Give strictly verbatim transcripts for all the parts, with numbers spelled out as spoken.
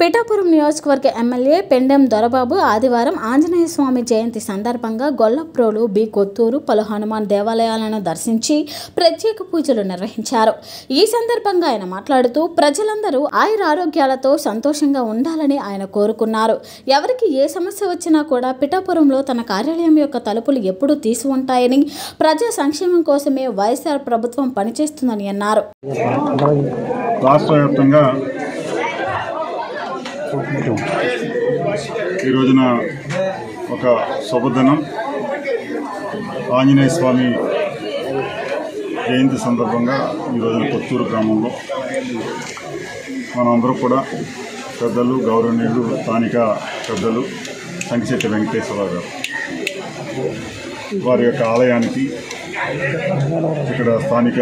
పిఠాపురం నియోజకవర్గ ఎమ్మెల్యే పెండెం దొరబాబు ఆదివారం ఆంజనేయ స్వామి జయంతి సందర్భంగా గొల్లప్రోలు బి కొత్తూరు పలు హనుమాన్ దేవాలయాలను దర్శించి ప్రత్యేక పూజలు నిర్వహించారు. ఈ సందర్భంగా ఆయన మాట్లాడుతూ ప్రజలందరూ ఆయురారోగ్యాలతో సంతోషంగా ఉండాలని ఆయన కోరుకున్నారు. ఎవరికి ఏ సమస్య వచ్చినా కూడా పిఠాపురంలో తన కార్యాలయం యొక్క తలుపులు ఎప్పుడూ తీసి ఉంటాయని, ప్రజా సంక్షేమం కోసమే వైఎస్ఆర్ ప్రభుత్వం పనిచేస్తుందని అన్నారు. రాష్ట్ర వ్యాప్తంగా ఈ రోజున ఒక శుభదినం ఆంజనేయ స్వామి జయంతి సందర్భంగా ఈ రోజున కొత్తూరు గ్రామంలో మనందరూ కూడా పెద్దలు, గౌరవనీయులు, స్థానిక పెద్దలు 𝐍𝐞𝐰𝐬 𝐅𝐨𝐫 గారు వారి యొక్క ఆలయానికి ఇక్కడ స్థానిక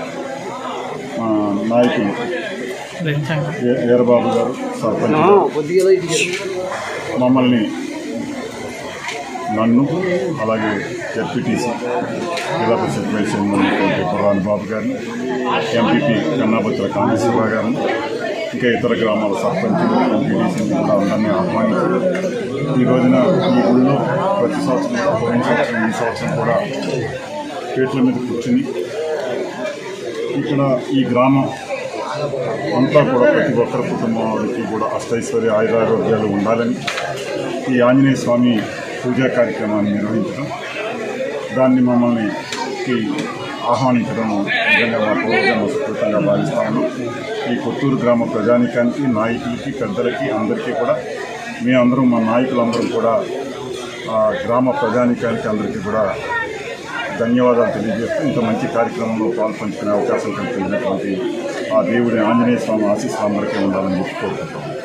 నాయకులు వీరబాబు గారు సర్పంచ్ మమ్మల్ని నన్ను అలాగే జెడ్పీటీసీ జిల్లా పరిషత్ వైస్ చైర్మన్ పురాణి బాబు గారిని, ఎంపీపీ కన్నాబత్తుల కామేశ్వర గారిని, ఇంకా ఇతర గ్రామాల సర్పంచులు, ఎంపీటీసీని కూడా అందరినీ ఆహ్వానించారు. ఈ రోజున ఈ ఊళ్ళో ప్రతి సంవత్సరం పోయిన సంవత్సరం ఈ సంవత్సరం కూడా పీటల మీద కూర్చుని ఇక్కడ ఈ గ్రామం అంతా కూడా ప్రతి ఒక్కరి కుటుంబానికి కూడా అష్టైశ్వర్య ఆయురారోగ్యాలు ఉండాలని ఈ ఆంజనేయ స్వామి పూజా కార్యక్రమాన్ని నిర్వహించడం, దాన్ని మమ్మల్ని ఆహ్వానించడం నిజంగా మా పూర్వజన్మ సుకృతంగా భావిస్తాము. ఈ కొత్తూరు గ్రామ ప్రజానీకానికి, నాయకులకి, పెద్దలకి అందరికీ కూడా మేమందరం, మా నాయకులందరం కూడా ఆ గ్రామ ప్రజానీకానికి అందరికీ కూడా ధన్యవాదాలు తెలియజేస్తూ ఇంత మంచి కార్యక్రమంలో పాల్పంచుకునే అవకాశం కల్పించినటువంటి ఆ దేవుడి ఆంజనేయ స్వామి ఆశీస్సులు అందరికీ ఉండాలని కోరుకుంటాం.